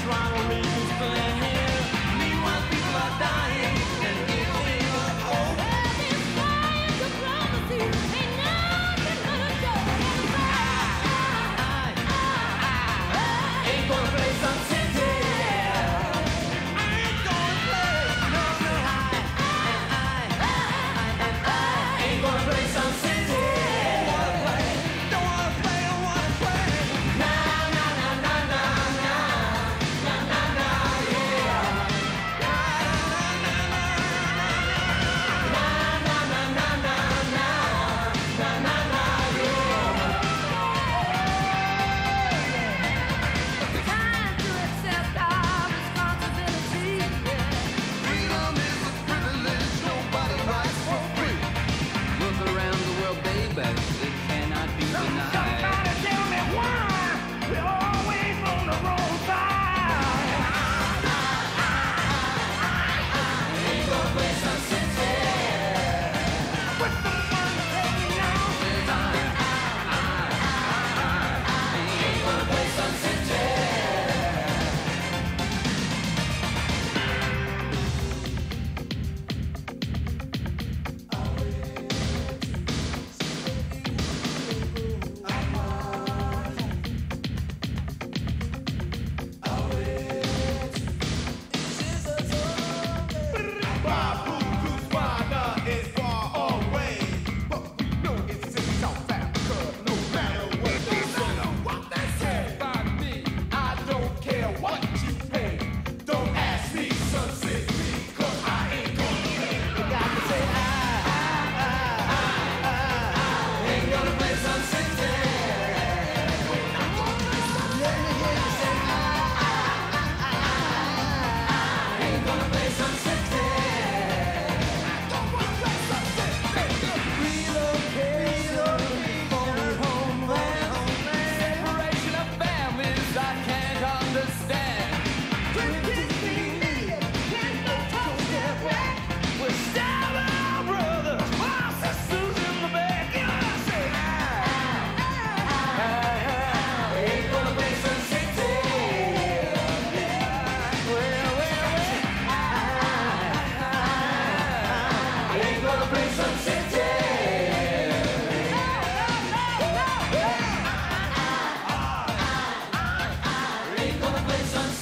Play some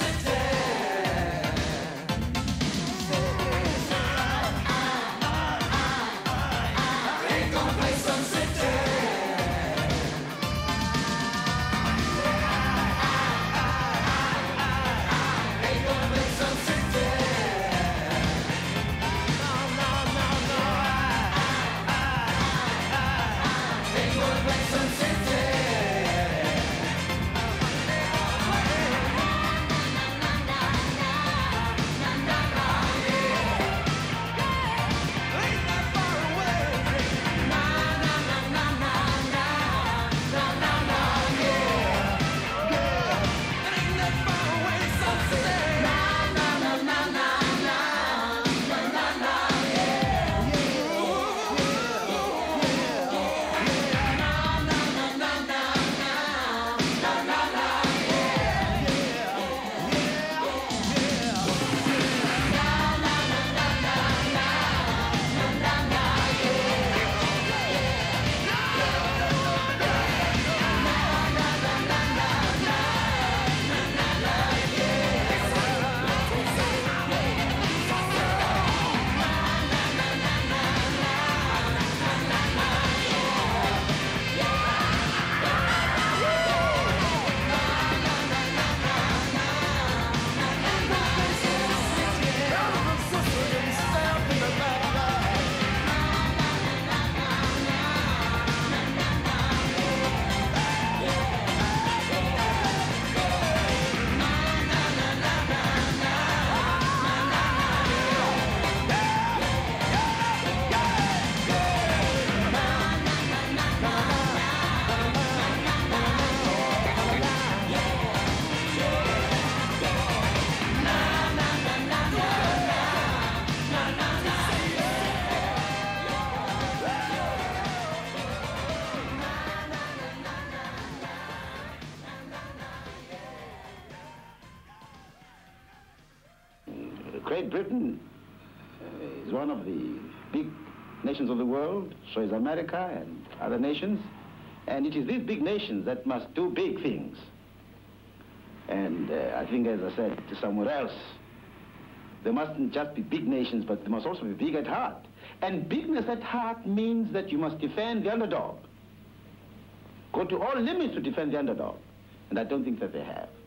Great Britain is one of the big nations of the world, so is America and other nations. And it is these big nations that must do big things. And I think, as I said to somewhere else, there mustn't just be big nations, but they must also be big at heart. And bigness at heart means that you must defend the underdog. Go to all limits to defend the underdog. And I don't think that they have.